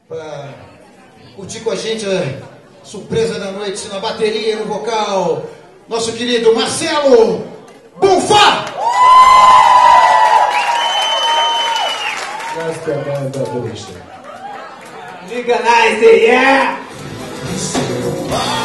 pra curtir com a gente a surpresa da noite na bateria e no vocal, nosso querido Marcelo Bonfá! Let's get down to the Nigga nice, yeah!